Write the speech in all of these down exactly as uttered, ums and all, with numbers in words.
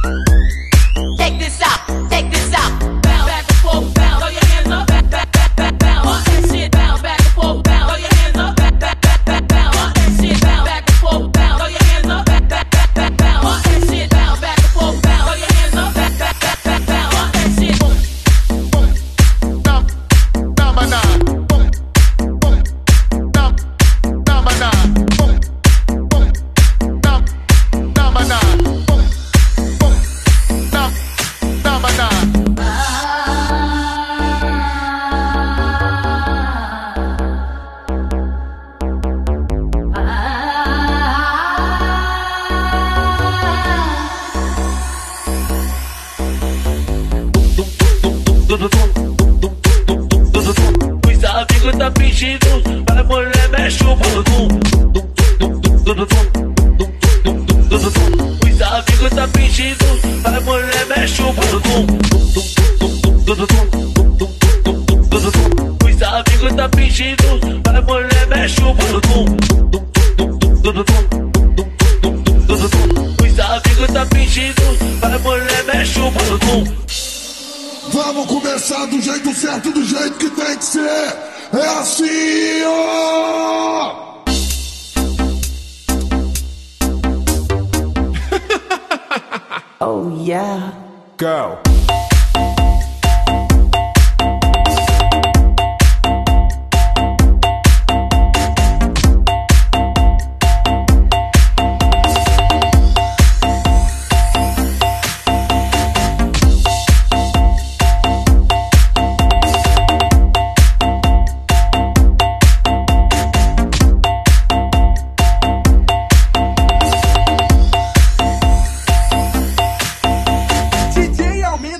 Take this out, take this out. Bounce back and forth, bounce. Throw your hands up, back, back, back, back, bounce. All that shit, bounce back and forth, bounce. Throw your hands up, back, back, back, back, bounce. All that shit, bounce back and forth, bounce. Throw your hands up, back, back, back, back, bounce. All that shit, bounce back and forth, bounce. Throw your hands up, back, back, back, back, bounce. All that shit, boom, boom, dum, dum, na, boom, boom, dum, dum, na, boom, boom, dum, dum, na, boom, boom, dum, dum, na. Os amigos tá pedindo, vai mulher mexe o bumbum. Os amigos tá pedindo, vai mulher mexe o bumbum. Os amigos tá pedindo, vai mulher mexe o bumbum. Os amigos tá pedindo, vai mulher mexe o bumbum. Vamos começar do jeito certo, do jeito que tem que ser. É assim, ó! Oh yeah. Go! D J aumenta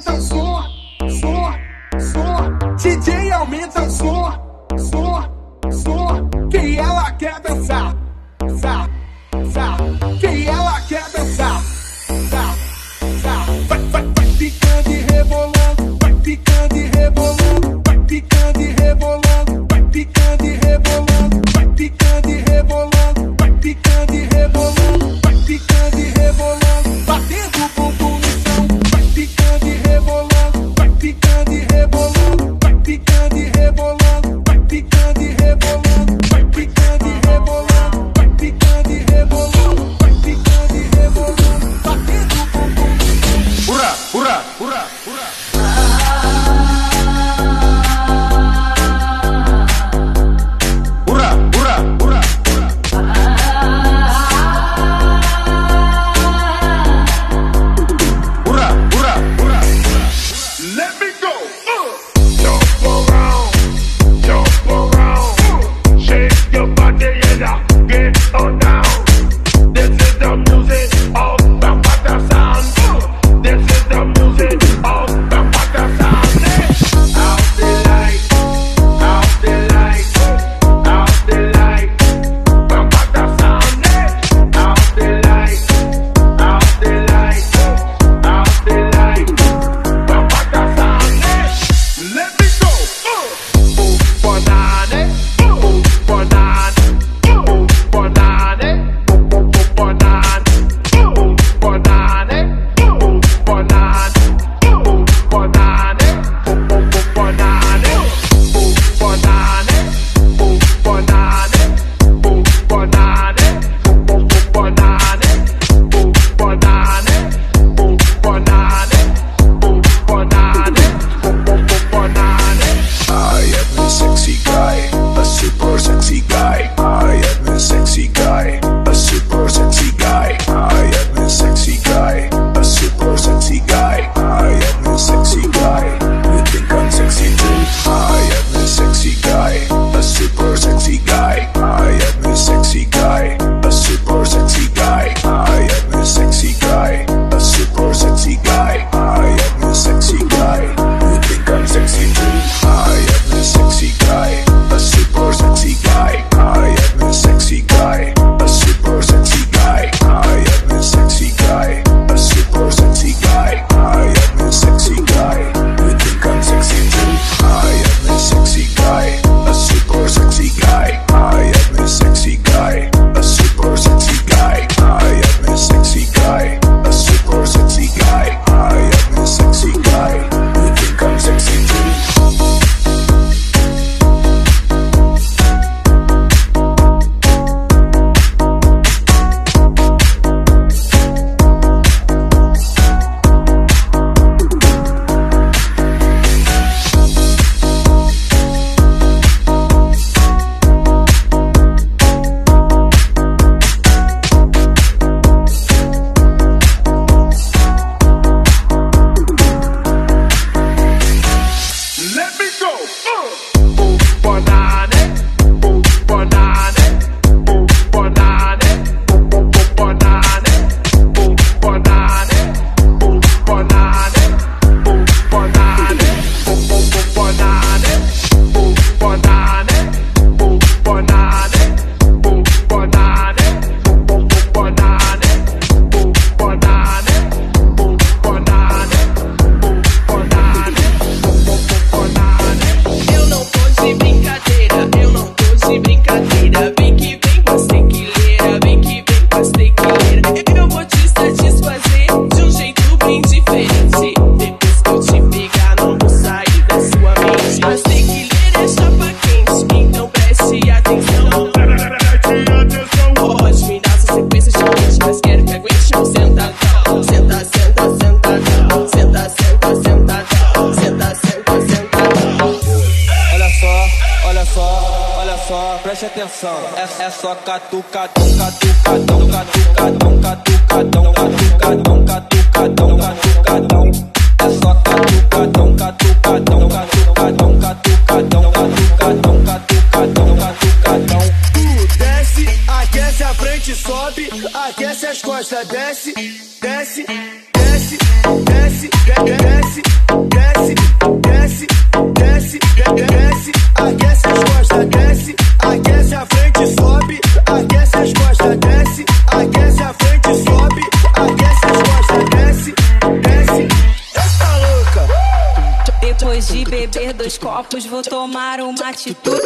atenção. É, é só catucadão, catucadão, catucadão, catucadão, catucadão, catucadão, catucadão. É só catucadão, catucadão, catucadão, catucadão, catucadão, catucadão, catucadão. Desce, aquece a frente, sobe, aquece as costas, desce, desce, desce, desce, desce, desce, desce, desce, desce, aquece as costas, desce, aquece a frente, sobe, aquece as costas, desce, aquece a frente, sobe, aquece as costas, desce, desce. Tá louca? Depois de beber dois copos, vou tomar uma atitude.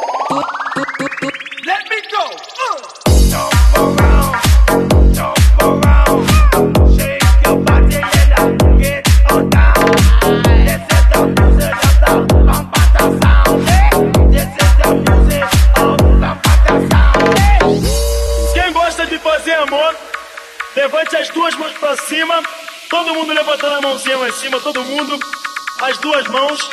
Let me go. Uh. Jump around, jump around, shake your body and get on down. This is the music of the Lambada sound. This is the music of Lambada sound. Quem gosta de fazer amor, levante as duas mãos pra cima. Todo mundo levantando a mãozinha lá em cima, todo mundo, as duas mãos.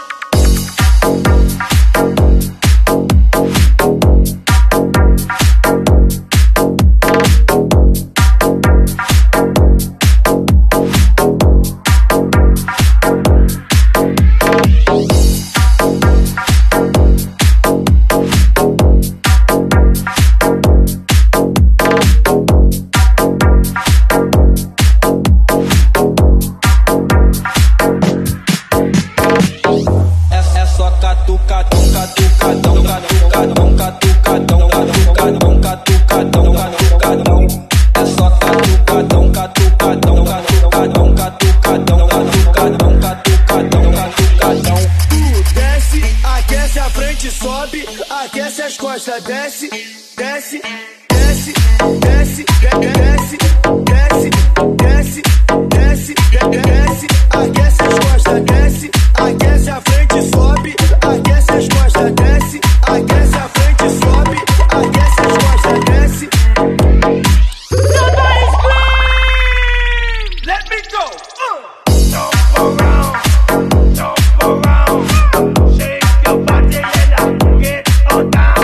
Desce, desce, desce, desce, desce, desce, desce, desce, desce, aquece as costas, desce, aquece a frente, sobe, aquece as costas, desce, aquece a frente, sobe, aquece as costas, desce. Somebody scream! Let me go! Uh. Jump around, jump around, shake your body and get on down.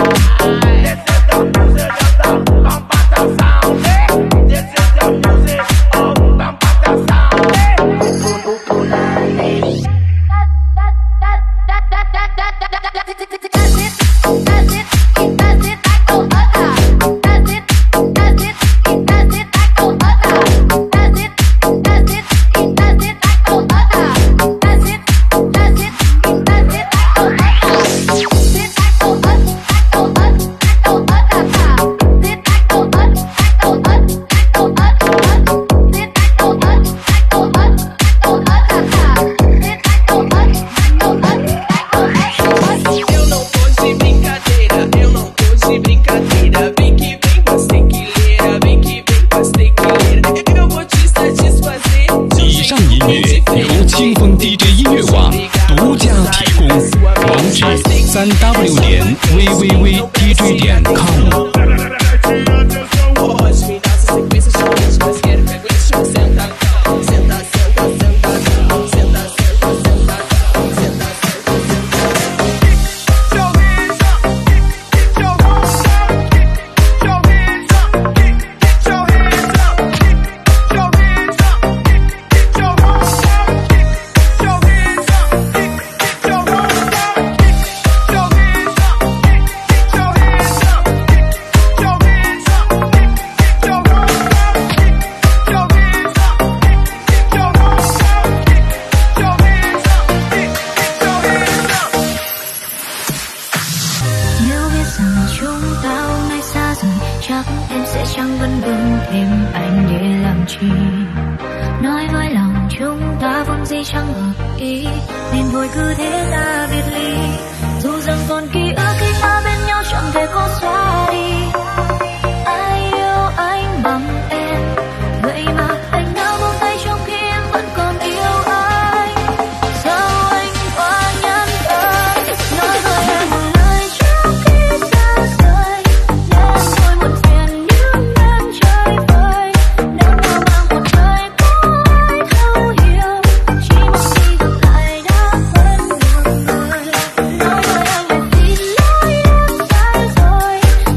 三 w 点 v v v d j 点 com。 Nói với lòng chúng ta vốn dĩ chẳng hợp ý, nên thôi cứ thế ta biệt ly. Dù rằng còn ký ức khi ta bên nhau chẳng thể có xóa đi. Ai yêu anh bằng em, vậy mà anh đã buông tay trong khi em vẫn còn yêu anh. Sao anh quá nhẫn tâm nói với em một lời trước khi xa rời, nên thôi một phiền những đêm chơi vơi. Nếu mơ mang một lời có ai thấu hiểu, chỉ mong khi gặp lại đã quên một người. Nói với anh là vì lỗi em sai rồi,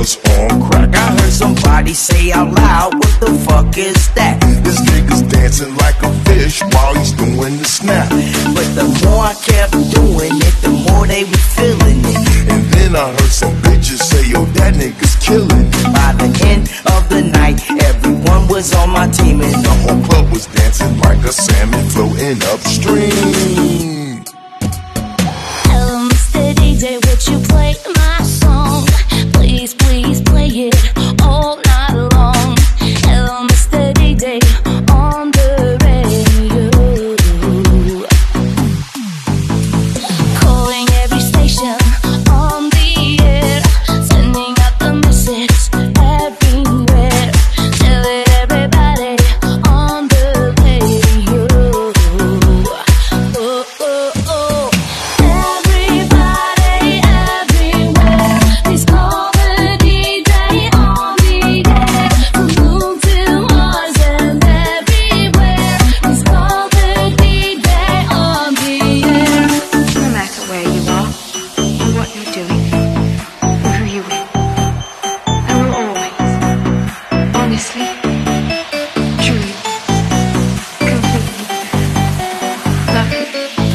was on crack. I heard somebody say out loud, what the fuck is that? This nigga's dancing like a fish while he's doing the snap. But the more I kept doing it, the more they were feeling it. And then I heard some bitches say, yo, that nigga's killing it. By the end of the night, everyone was on my team, and The whole club was dancing like a salmon floating upstream. Hello, Mister D J, would you play my song? Please, please play it all night long. Hello, Mister D J, on the radio. Calling every station on the air, sending out the message everywhere. Tell it everybody on the radio. Oh, oh, oh. Everybody, everywhere, please call the D J on the air. From moon to Mars and everywhere, please call the D J on the air. No matter where you are, or what you're doing, or who you're with, I will always, honestly, truly, completely love you.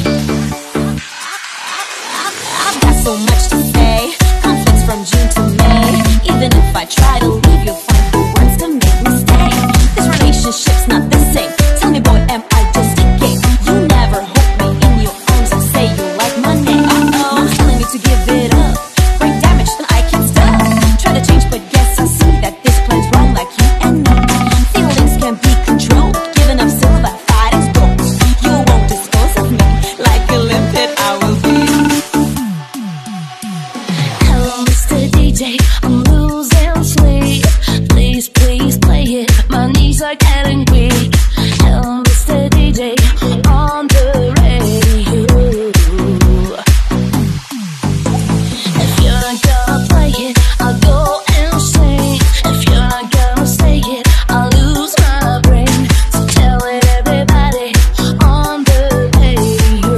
I've got so much to say, conflicts from June to May. Even if I try to leave, you'll find the words to make me stay. This relationship's not the same. Tell me, boy, am I just a game? You never hold me in your arms and say you like my name. Uh-oh, mom's telling me to give it up. Brain damage, then I can't stop. Try to change, but guess I see that this plan's wrong, like you and me. Feelings can be controlled, giving up silver, fighting's gold. You won't dispose of me like a limpet I will be. Hello, Mister D J, I'm losing sleep. Please, please play it. My knees are getting weak. Hello, Mister D J, on the radio. If you're not gonna play it, I'll go and sing. If you're not gonna say it, I'll lose my brain. So tell it everybody on the radio.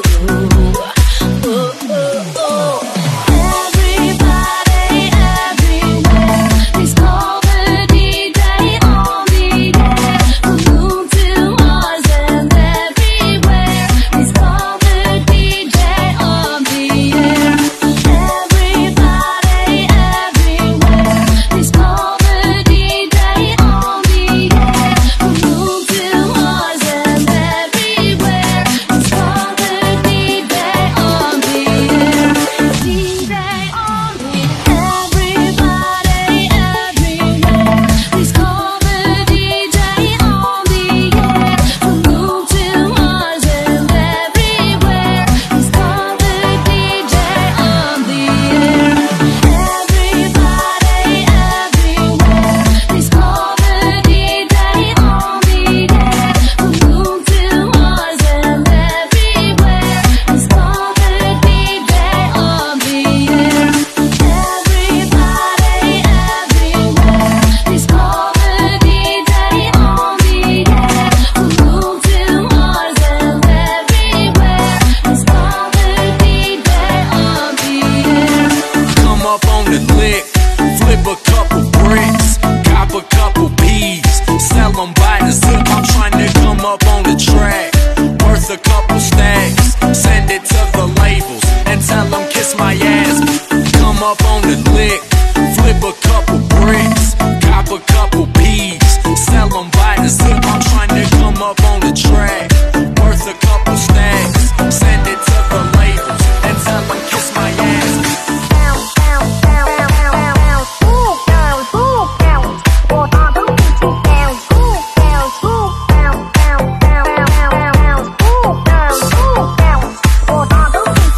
Oh, oh, oh. Everybody, everywhere, please call the D J on the air. From moon to Mars and everywhere, please call the D J on the air. Everybody, everywhere, please call the D J on the air. From moon to Mars and everywhere, please call the D J on the air. D J on the air. Everybody, everywhere, please call the D J on the air. From moon to Mars and everywhere, please call the D J on the air. Everybody, everywhere, please call the D J on the air. From moon to Mars and everywhere, please call the D J on the air. Everybody, everywhere, please call the D J on the air. From moon to Mars and everywhere, please call the D J on the air. Come up on the lick, flip a couple bricks, cop a couple peas, sell them by the zip. I'm trying to come up on the track, worth a couple stacks, send it to the labels and tell them kiss my ass. Come up on the lick, flip a couple bricks, cop a couple peas, sell them by the zip. I'm trying to come up on the track, worth a couple stacks, send it to the labels and tell them kiss my ass.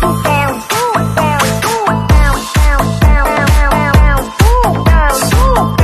Ooh,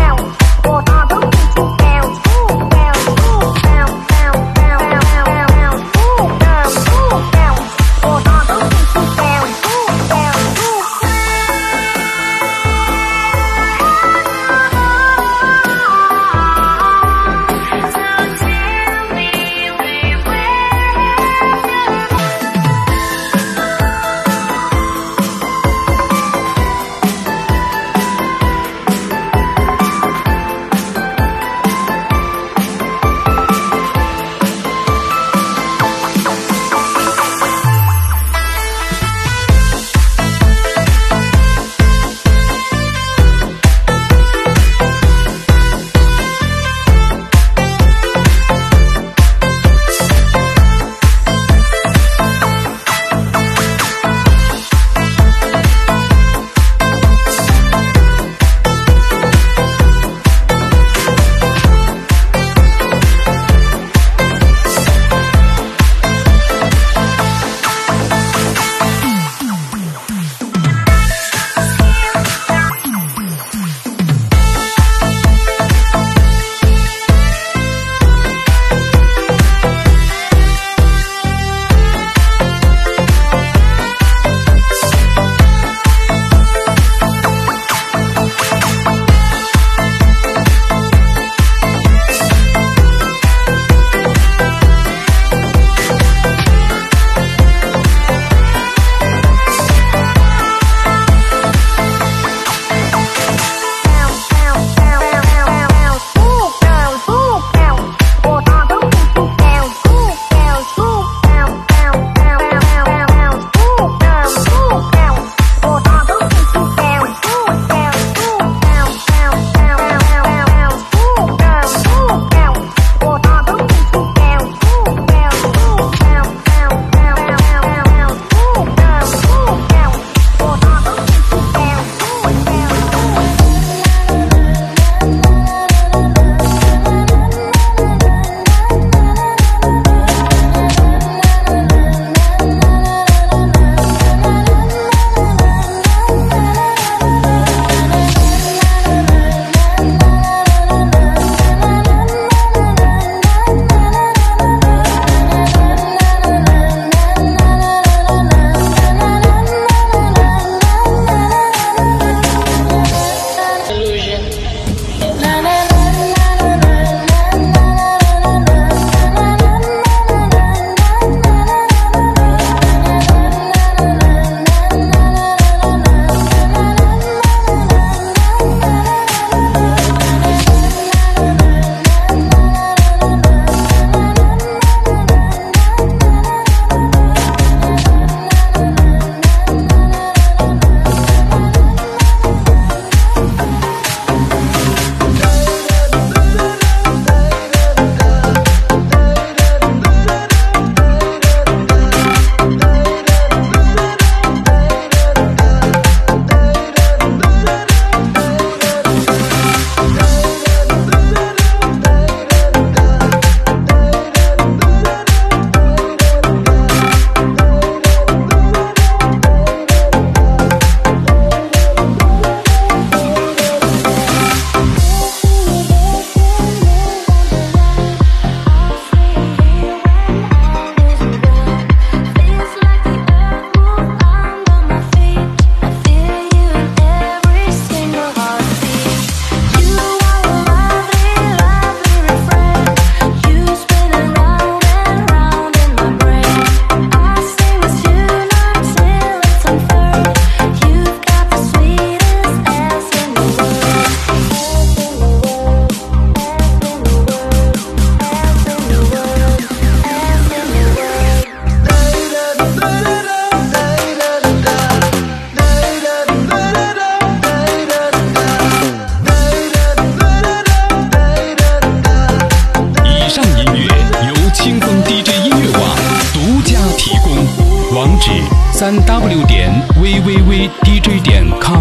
三 w 点 v v v d j 点 com。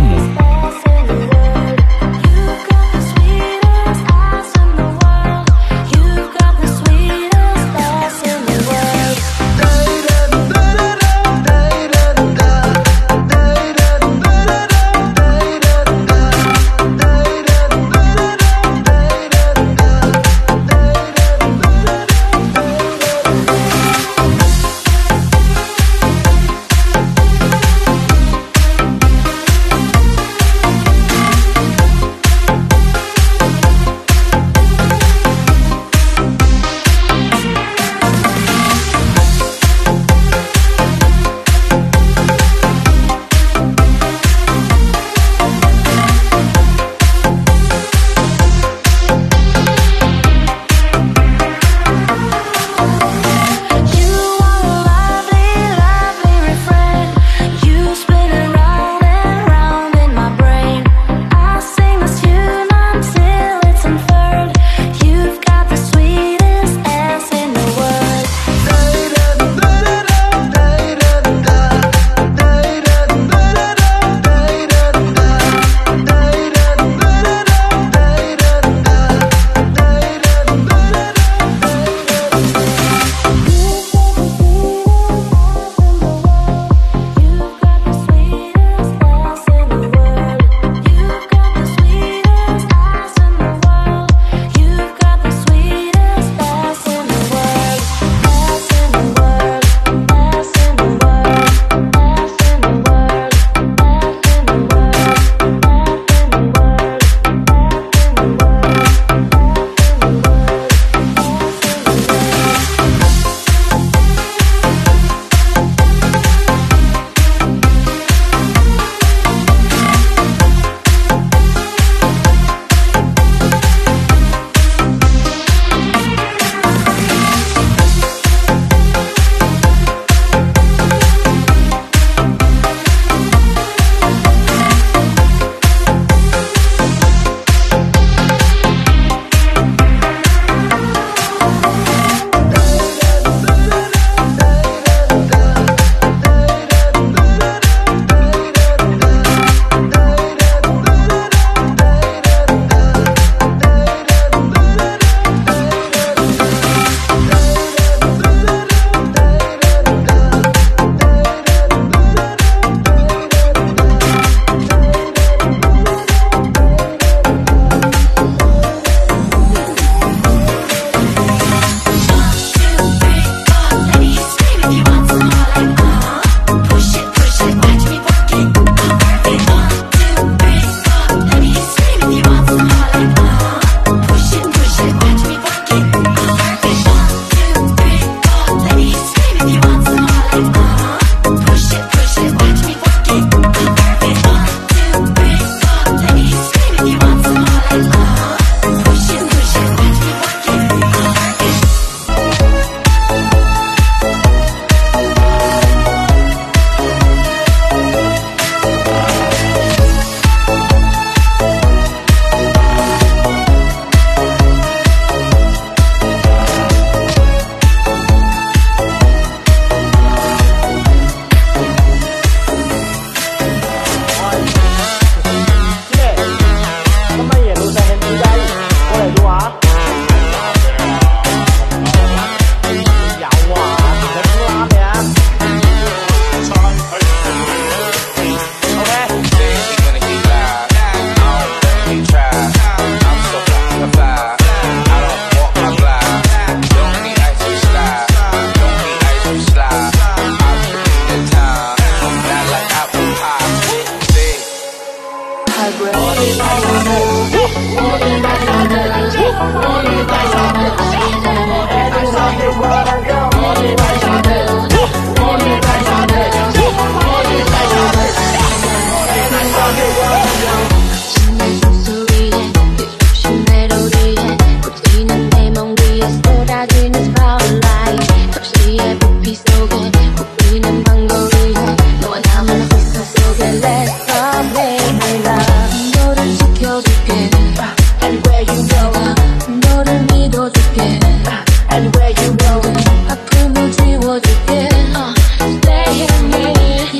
And where you going? 아픔을 지워줄게. Uh, stay with me.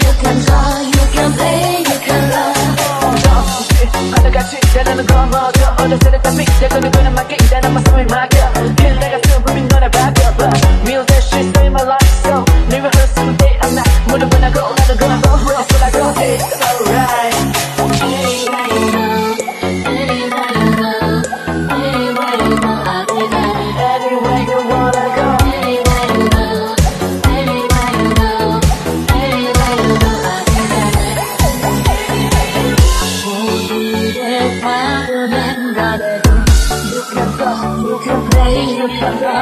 멈춰 어느새 땀이 자꾸 그는 맞게 일단 한번 숨을 막혀 그냥 내가 숨을 너를 바뀌어 Music she saved my life so 네 rehearsal someday I'm not 무릎 꿇고 나도 그만 go with the soul I go it's alright Anywhere you go, anywhere you go, anywhere you go, I'll be there. Anywhere you wanna go Anywhere you go, anywhere you go, anywhere you go, I'll be there. 모두의 화음엔 가래도 You can go, you can play, you can go.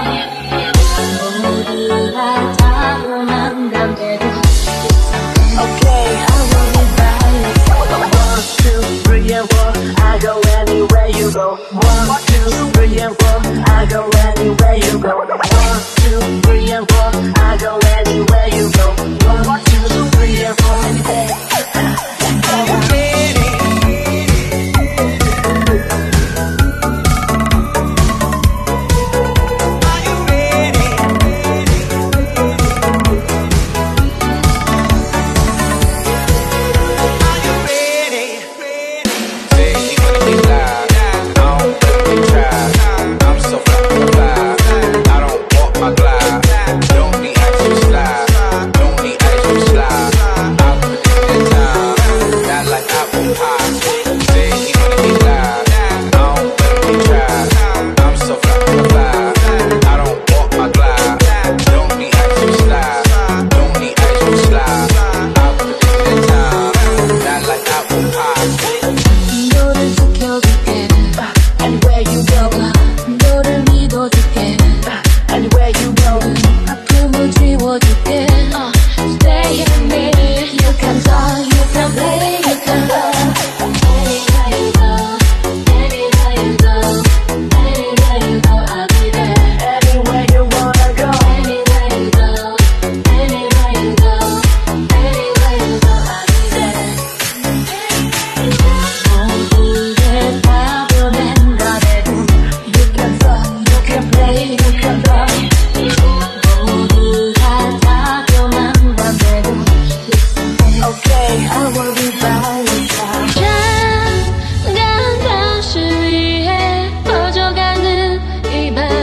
모두가 타고난 감대도 Okay, I will be by your side. One, two, three and four I go anywhere you go. One, two, three and four I go anywhere you go. One, two, three and four I go anywhere you go. One, two, three and four anywhere. Are you ready? Are you ready? Are you ready? Say he wanna be live, I don't wanna be tried. I'm so fucking fly, I don't walk my glide. Don't need ice to slide, don't need ice to slide. I put in the time, not like apple pie. Say he wanna be live, I don't wanna be tried. I'm so fucking fly, I don't walk my glide. Don't need ice to slide, don't need ice to slide. I put in the time, not like apple pie. 너를 지켜줄게 Anywhere you go, 너를 믿어줄게 anywhere you go. 아픔을 지워줄게 Stay in me You can talk, you can play, you can go Anywhere you go, anywhere you go, anywhere you go, I'll be there. Anywhere you wanna go. Anywhere you go, anywhere you go, anywhere you go, I'll be there. 모두의 화음엔 가래도 You can talk, you can play, you can go. 모두가 타고난 밤에도 Okay, I will be by your side. 잠깐 잠시 위해 퍼져가는 이 밤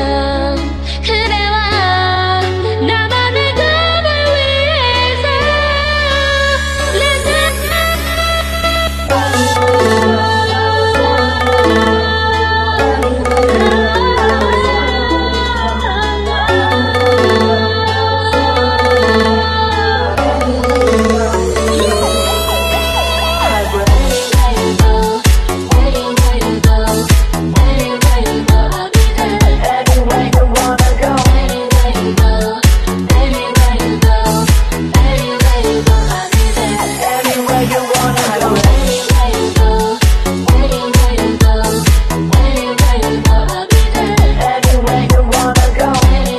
그대와 나만의 꿈을 위해서 Anywhere you wanna go. Anywhere you wanna go. Anywhere you wanna go.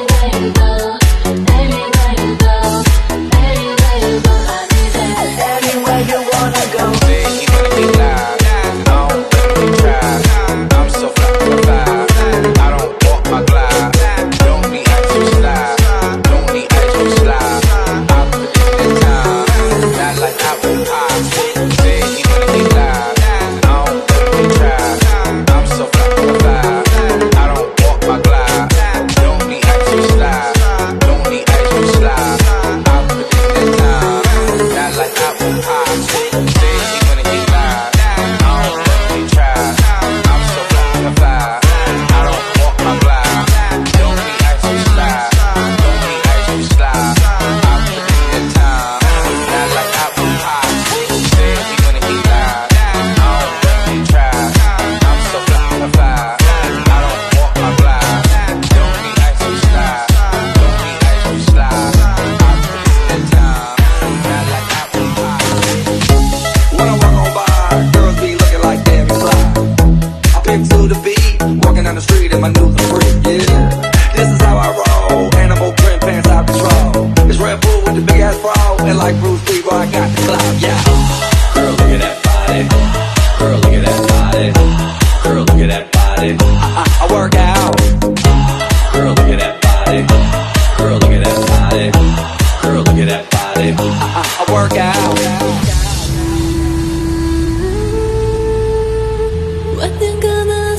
Anywhere you wanna go. Say he wanna be live, I don't wanna be tried. I'm so fucking fly, I don't walk my glide. Don't need ice to slide, don't need ice to slide. I put in the time, not like apple pie. Say he wanna be live, I don't wanna be tried. I'm so fucking fly, I don't walk my glide. Don't need ice to slide, don't need ice to slide. I put in the time, not like apple pie. Say he wanna be live, I don't wanna be tried. I'm so fucking fly, I don't walk my glide. Don't need ice to slide, don't need ice to slide. I put in the time, not like apple pie. Say he wanna be live, I don't wanna be tried. I'm so fucking fly, I don't walk my glide. Don't need ice to slide, don't need ice to slide. I put in the time, not like apple pie. When I walk on by, girls be looking like damn you fly. I pick to the beat, walking down the street in my new free, yeah. This is how I roll, animal print pants out control. It's Red Bull with the big ass bra, and like Bruce Lee, boy, I got the clout, yeah. Girl, look at that body. Girl, look at that body. Girl, look at that body. I, I, I work out. Girl, look at that body. Girl, look at that body. Girl, look at that body. I, I, I work out. 왔던 그만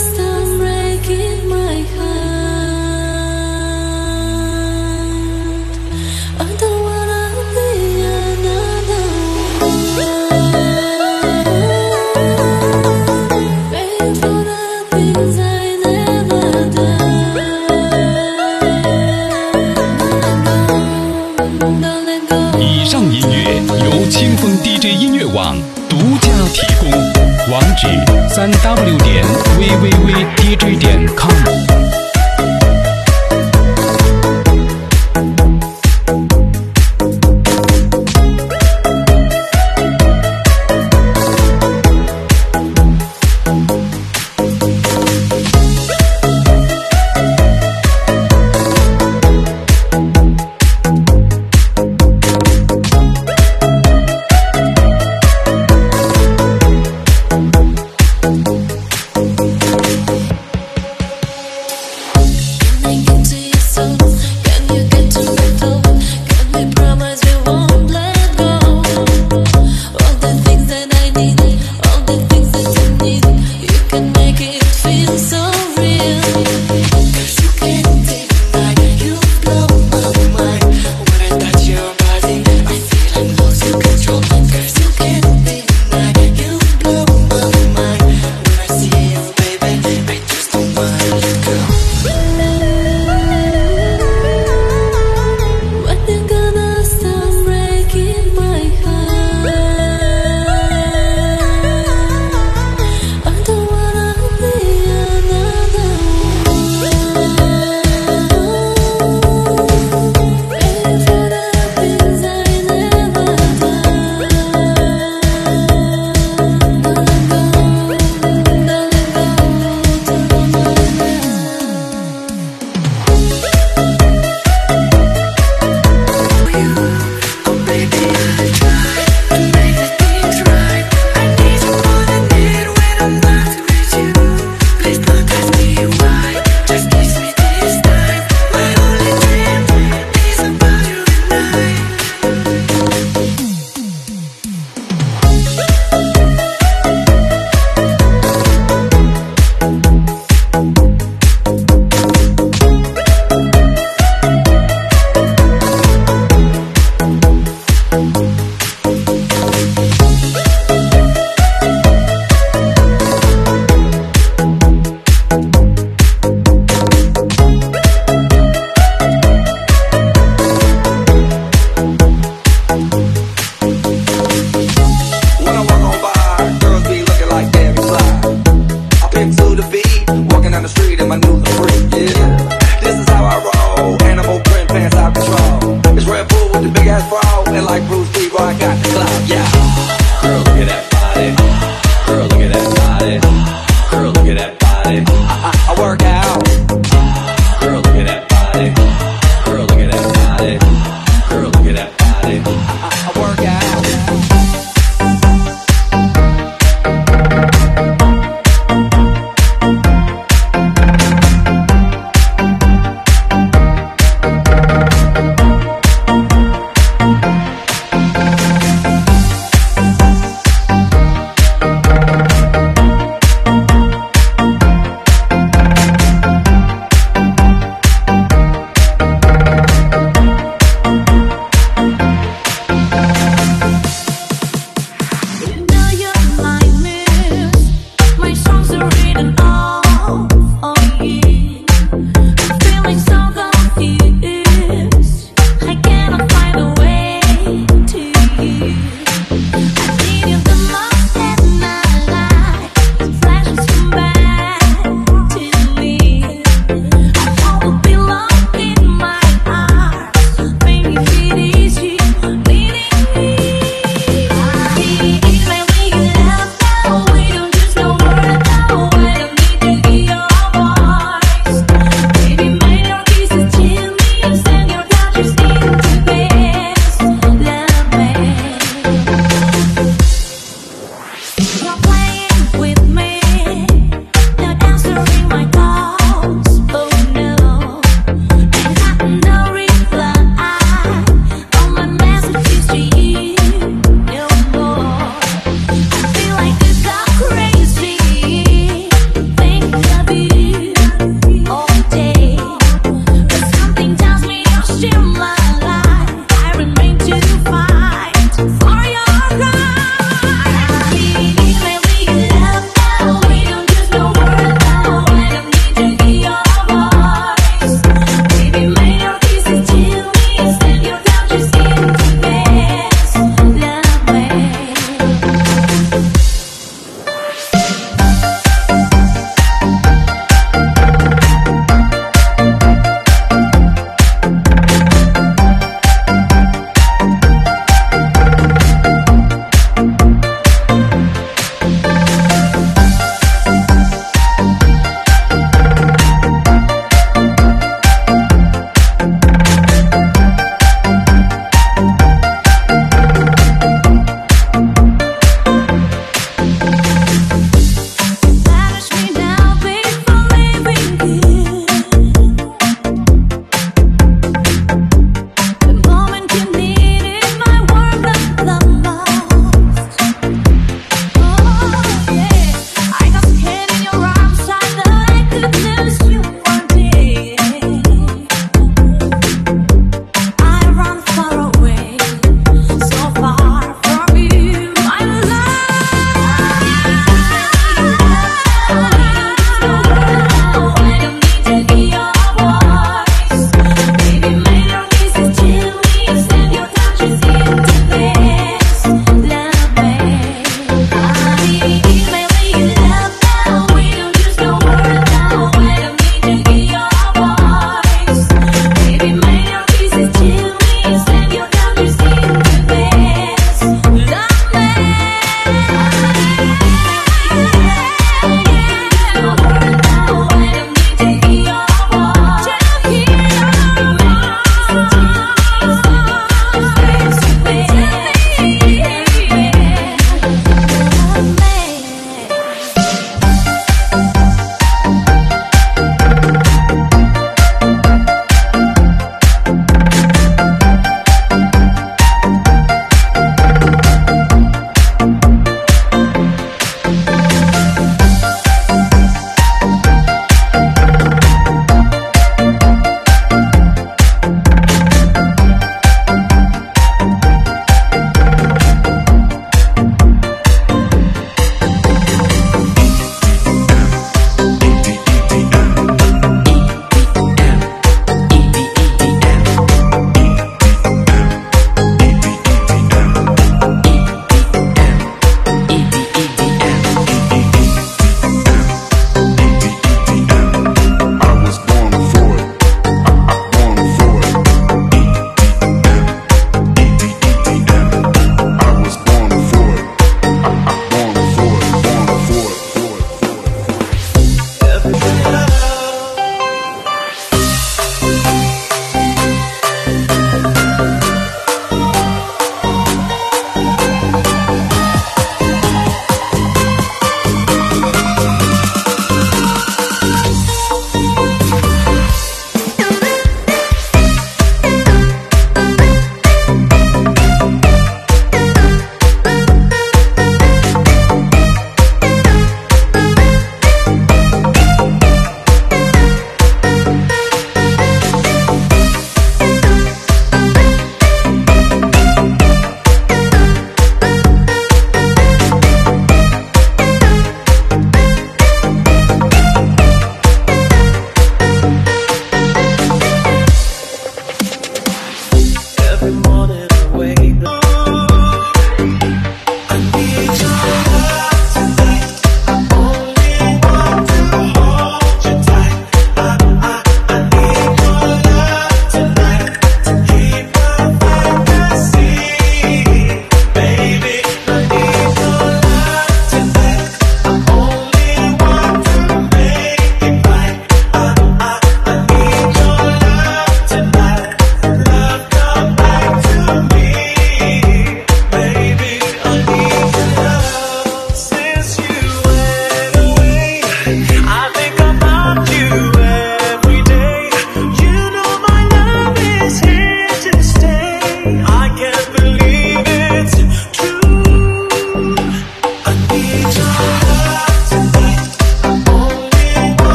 v v v 点 D J 点 com。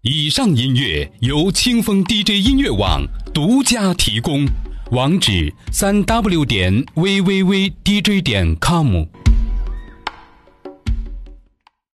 以上音乐由清风 D J 音乐网独家提供，网址三 w 点 v v v d j 点 com。